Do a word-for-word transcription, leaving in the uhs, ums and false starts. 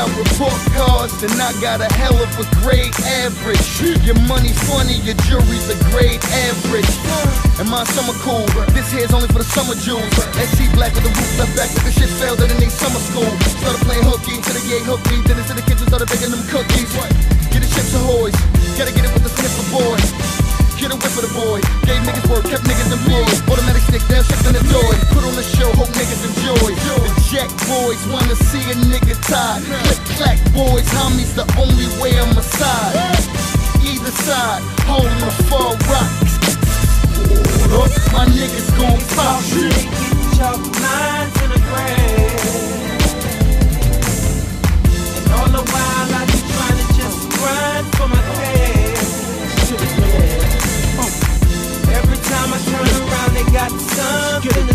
got report cards, then I got a hell of a grade average. Your money funny, your jury's a grade average. And my summer cool, this here's only for the summer jewels. S C black with the roof left back, but the shit failed in they summer school. Started playing hooky, till the yay hooked me, then into the kitchen started baking them cookies. Get the chips ahoy, gotta get it with the sniffer boy. Get a whip for the boy, gave niggas work, kept niggas employed. Automatic stick, down shit in the joy. Put on the show, hope niggas enjoy. The Jack boys wanna see a nigga tied. Click clack boys, homies the only way I'm a side. Either side, holding the far rock. Up, my niggas gon' pop shit. Get your minds in the grave. And all the while I be trying to just grind for my cash. Every time I turn around, they got something to